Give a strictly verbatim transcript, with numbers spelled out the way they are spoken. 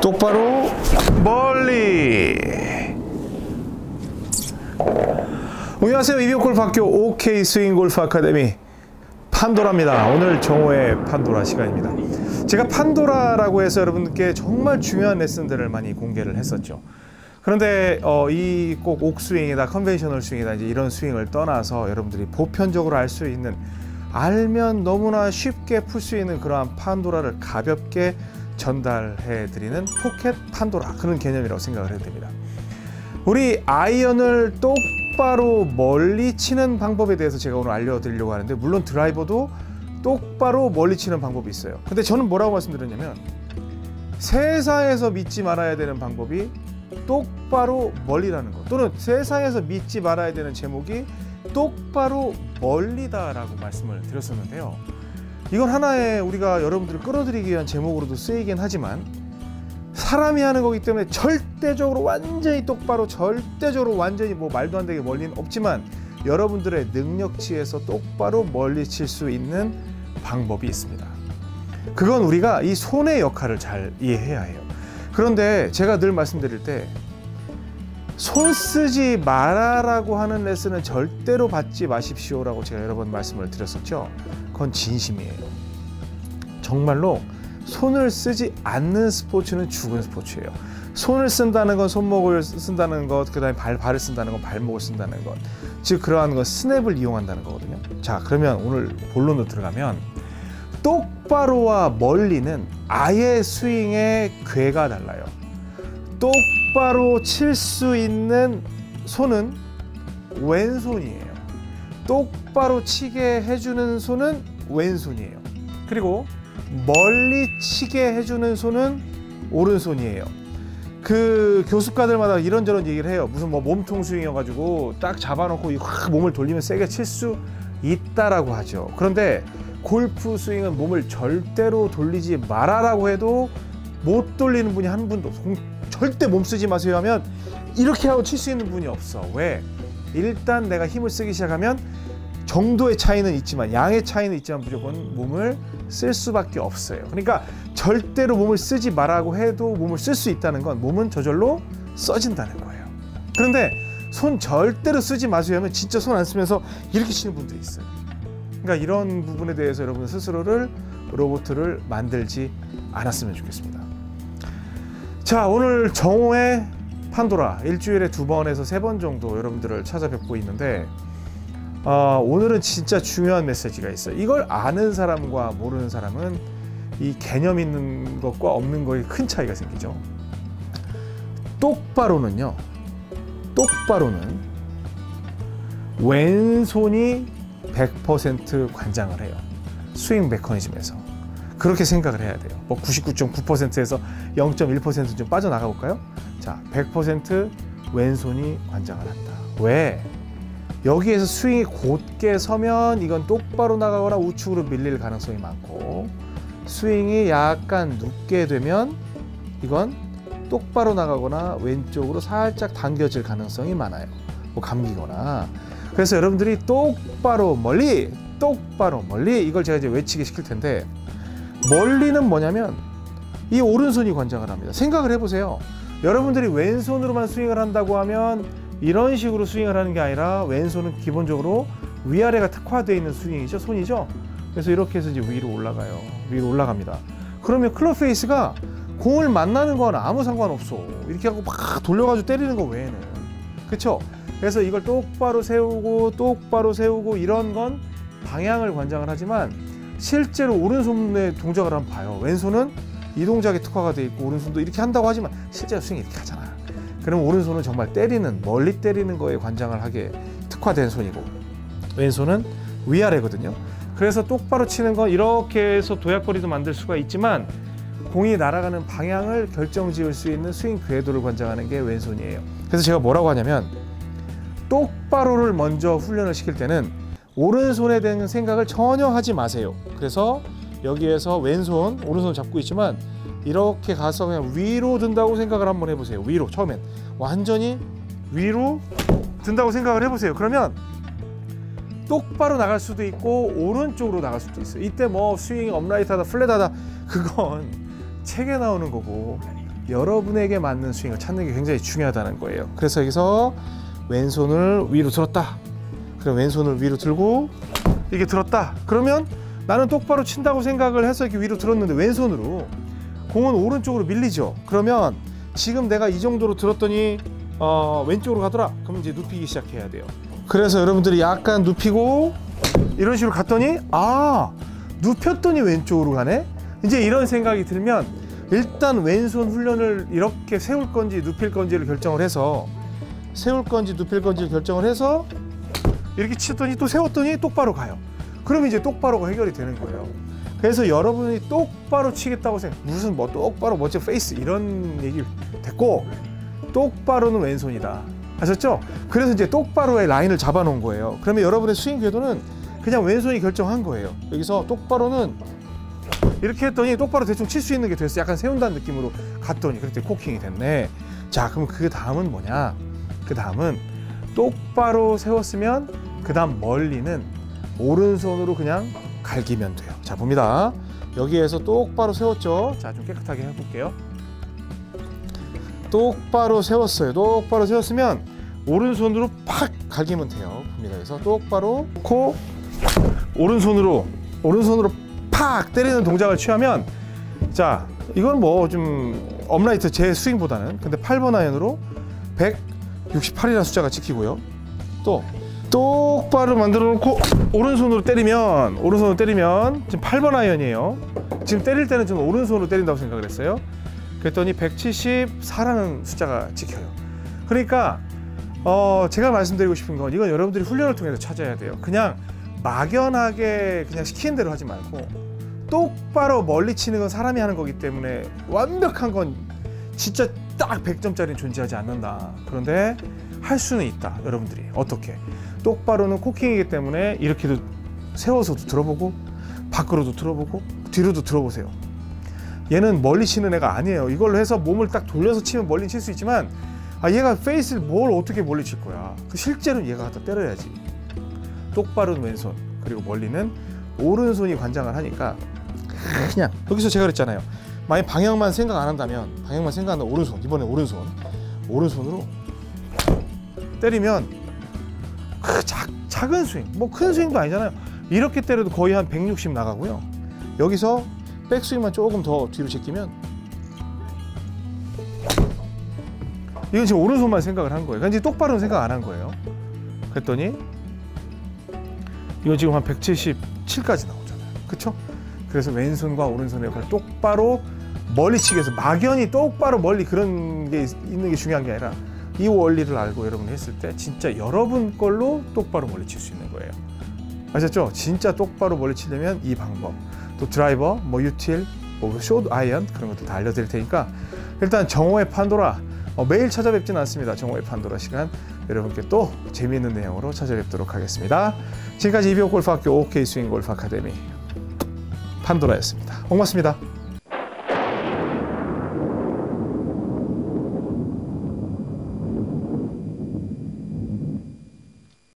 똑바로 멀리. 안녕하세요. 이병골프학교 오케이 스윙 골프 아카데미 판도라입니다. 오늘 정오의 판도라 시간입니다. 제가 판도라라고 해서 여러분께 정말 중요한 레슨들을 많이 공개를 했었죠. 그런데 어, 이 꼭 옥스윙이다, 컨벤셔널 스윙이다, 이제 이런 스윙을 떠나서 여러분들이 보편적으로 알 수 있는, 알면 너무나 쉽게 풀 수 있는 그러한 판도라를 가볍게 전달해 드리는 포켓 판도라, 그런 개념이라고 생각을 해도 됩니다. 우리 아이언을 똑바로 멀리 치는 방법에 대해서 제가 오늘 알려드리려고 하는데, 물론 드라이버도 똑바로 멀리 치는 방법이 있어요. 근데 저는 뭐라고 말씀드렸냐면, 세상에서 믿지 말아야 되는 방법이 똑바로 멀리라는 것, 또는 세상에서 믿지 말아야 되는 제목이 똑바로 멀리다 라고 말씀을 드렸었는데요. 이건 하나의 우리가 여러분들을 끌어들이기 위한 제목으로도 쓰이긴 하지만, 사람이 하는 거기 때문에 절대적으로 완전히 똑바로, 절대적으로 완전히 뭐 말도 안 되게 멀리는 없지만, 여러분들의 능력치에서 똑바로 멀리 칠 수 있는 방법이 있습니다. 그건 우리가 이 손의 역할을 잘 이해해야 해요. 그런데 제가 늘 말씀드릴 때, 손 쓰지 마라라고 하는 레슨은 절대로 받지 마십시오 라고 제가 여러 번 말씀을 드렸었죠. 그건 진심이에요. 정말로 손을 쓰지 않는 스포츠는 죽은 스포츠예요. 손을 쓴다는 건 손목을 쓴다는 것, 그 다음에 발, 발을 쓴다는 건 발목을 쓴다는 것, 즉 그러한 건 스냅을 이용한다는 거거든요. 자, 그러면 오늘 본론으로 들어가면, 똑바로와 멀리는 아예 스윙의 궤가 달라요. 똑바로 칠 수 있는 손은 왼손이에요. 똑바로 치게 해주는 손은 왼손이에요. 그리고 멀리 치게 해주는 손은 오른손이에요. 그 교습가들마다 이런저런 얘기를 해요. 무슨 뭐 몸통 스윙이어가지고 딱 잡아놓고 확 몸을 돌리면 세게 칠 수 있다라고 하죠. 그런데 골프 스윙은 몸을 절대로 돌리지 마라라고 해도 못 돌리는 분이 한 분도 없어. 절대 몸 쓰지 마세요 하면 이렇게 하고 칠 수 있는 분이 없어. 왜? 일단 내가 힘을 쓰기 시작하면 정도의 차이는 있지만, 양의 차이는 있지만 무조건 몸을 쓸 수밖에 없어요. 그러니까 절대로 몸을 쓰지 말라고 해도 몸을 쓸 수 있다는 건 몸은 저절로 써진다는 거예요. 그런데 손 절대로 쓰지 마세요 하면 진짜 손 안 쓰면서 이렇게 치는 분들이 있어요. 그러니까 이런 부분에 대해서 여러분 스스로를, 로봇을 만들지 않았으면 좋겠습니다. 자, 오늘 정오의 판도라, 일주일에 두 번에서 세 번 정도 여러분들을 찾아뵙고 있는데, 어, 오늘은 진짜 중요한 메시지가 있어요. 이걸 아는 사람과 모르는 사람은 이 개념 있는 것과 없는 거에 큰 차이가 생기죠. 똑바로는요, 똑바로는 왼손이 백 퍼센트 관장을 해요. 스윙 메커니즘에서. 그렇게 생각을 해야 돼요. 뭐 구십구 점 구 퍼센트에서 영 점 일 퍼센트 좀 빠져나가 볼까요? 자, 백 퍼센트 왼손이 관장을 한다. 왜? 여기에서 스윙이 곧게 서면 이건 똑바로 나가거나 우측으로 밀릴 가능성이 많고, 스윙이 약간 눕게 되면 이건 똑바로 나가거나 왼쪽으로 살짝 당겨질 가능성이 많아요. 뭐 감기거나. 그래서 여러분들이 똑바로 멀리, 똑바로 멀리, 이걸 제가 이제 외치게 시킬 텐데, 멀리는 뭐냐면 이 오른손이 관장을 합니다. 생각을 해보세요. 여러분들이 왼손으로만 스윙을 한다고 하면 이런 식으로 스윙을 하는 게 아니라, 왼손은 기본적으로 위아래가 특화되어 있는 스윙이죠. 손이죠. 그래서 이렇게 해서 이제 위로 올라가요. 위로 올라갑니다. 그러면 클럽 페이스가 공을 만나는 건 아무 상관없어. 이렇게 하고 막 돌려가지고 때리는 거 외에는. 그쵸? 그래서 이걸 똑바로 세우고 똑바로 세우고 이런 건 방향을 관장을 하지만, 실제로 오른손의 동작을 한번 봐요. 왼손은 이 동작에 특화가 되어 있고 오른손도 이렇게 한다고 하지만 실제로 스윙 이렇게 하잖아. 그럼 오른손은 정말 때리는, 멀리 때리는 거에 관장을 하게 특화된 손이고, 왼손은 위아래거든요. 그래서 똑바로 치는 건 이렇게 해서 도약거리도 만들 수가 있지만, 공이 날아가는 방향을 결정지을 수 있는 스윙 궤도를 관장하는 게 왼손이에요. 그래서 제가 뭐라고 하냐면, 똑바로를 먼저 훈련을 시킬 때는 오른손에 대한 생각을 전혀 하지 마세요. 그래서 여기에서 왼손, 오른손 잡고 있지만 이렇게 가서 그냥 위로 든다고 생각을 한번 해보세요. 위로, 처음엔 완전히 위로 든다고 생각을 해보세요. 그러면 똑바로 나갈 수도 있고 오른쪽으로 나갈 수도 있어요. 이때 뭐 스윙이 업라이트하다 플랫하다, 그건 책에 나오는 거고 여러분에게 맞는 스윙을 찾는 게 굉장히 중요하다는 거예요. 그래서 여기서 왼손을 위로 들었다. 그럼 왼손을 위로 들고 이게 들었다. 그러면 나는 똑바로 친다고 생각을 해서 이렇게 위로 들었는데 왼손으로 공은 오른쪽으로 밀리죠. 그러면 지금 내가 이 정도로 들었더니 어, 왼쪽으로 가더라. 그럼 이제 눕히기 시작해야 돼요. 그래서 여러분들이 약간 눕히고 이런 식으로 갔더니 아, 눕혔더니 왼쪽으로 가네. 이제 이런 생각이 들면 일단 왼손 훈련을 이렇게 세울 건지 눕힐 건지를 결정을 해서 세울 건지 눕힐 건지를 결정을 해서 이렇게 치더니 또 세웠더니 똑바로 가요. 그러면 이제 똑바로가 해결이 되는 거예요. 그래서 여러분이 똑바로 치겠다고 생각, 무슨 뭐 똑바로 멋진 페이스 이런 얘기 됐고, 똑바로는 왼손이다. 아셨죠? 그래서 이제 똑바로의 라인을 잡아 놓은 거예요. 그러면 여러분의 스윙 궤도는 그냥 왼손이 결정한 거예요. 여기서 똑바로는 이렇게 했더니 똑바로 대충 칠 수 있는 게 됐어. 약간 세운다는 느낌으로 갔더니 그때 코킹이 됐네. 자, 그럼 그 다음은 뭐냐? 그 다음은 똑바로 세웠으면 그 다음 멀리는 오른손으로 그냥 갈기면 돼요. 자, 봅니다. 여기에서 똑바로 세웠죠. 자, 좀 깨끗하게 해볼게요. 똑바로 세웠어요. 똑바로 세웠으면 오른손으로 팍 갈기면 돼요. 봅니다. 그래서 똑바로 놓고 오른손으로 오른손으로 팍 때리는 동작을 취하면, 자, 이건 뭐 좀 업라이트 제 스윙보다는, 근데 팔 번 아이언으로 백육십팔이라는 숫자가 찍히고요. 또 똑바로 만들어 놓고 오른손으로 때리면 오른손으로 때리면 지금 팔 번 아이언이에요. 지금 때릴 때는 저는 오른손으로 때린다고 생각을 했어요. 그랬더니 백칠십사라는 숫자가 찍혀요. 그러니까 어 제가 말씀드리고 싶은 건, 이건 여러분들이 훈련을 통해서 찾아야 돼요. 그냥 막연하게 그냥 시키는 대로 하지 말고 똑바로 멀리 치는 건 사람이 하는 거기 때문에 완벽한 건 진짜 딱 백 점짜리는 존재하지 않는다. 그런데 할 수는 있다. 여러분들이 어떻게? 똑바로는 코킹이기 때문에 이렇게도 세워서도 들어보고 밖으로도 들어보고 뒤로도 들어보세요. 얘는 멀리 치는 애가 아니에요. 이걸로 해서 몸을 딱 돌려서 치면 멀리 칠 수 있지만, 아, 얘가 페이스를 뭘 어떻게 멀리 칠 거야. 실제로는 얘가 갖다 때려야지. 똑바로는 왼손, 그리고 멀리는 오른손이 관장을 하니까 그냥 여기서 제가 그랬잖아요. 만약 방향만 생각 안 한다면, 방향만 생각한다면 오른손, 이번에 오른손 오른손으로 때리면 그 작, 작은 스윙, 뭐 큰 스윙도 아니잖아요. 이렇게 때려도 거의 한 백육십 나가고요. 여기서 백스윙만 조금 더 뒤로 제끼면, 이건 지금 오른손만 생각을 한 거예요. 그러니까 이제 똑바로는 생각 안 한 거예요. 그랬더니 이건 지금 한 백칠십칠까지 나오잖아요. 그쵸? 그래서 왼손과 오른손의 역할을 똑바로 멀리 치기 위해서 막연히 똑바로 멀리 그런 게 있는 게 중요한 게 아니라, 이 원리를 알고 여러분이 했을 때 진짜 여러분 걸로 똑바로 멀리 칠 수 있는 거예요. 아셨죠? 진짜 똑바로 멀리 치려면 이 방법, 또 드라이버, 뭐 유틸, 뭐 숏 아이언, 그런 것도 다 알려드릴 테니까, 일단 정호의 판도라, 어, 매일 찾아뵙지는 않습니다. 정호의 판도라 시간, 여러분께 또 재미있는 내용으로 찾아뵙도록 하겠습니다. 지금까지 이비오 골프학교 오케이 스윙 골프 아카데미 판도라였습니다. 고맙습니다.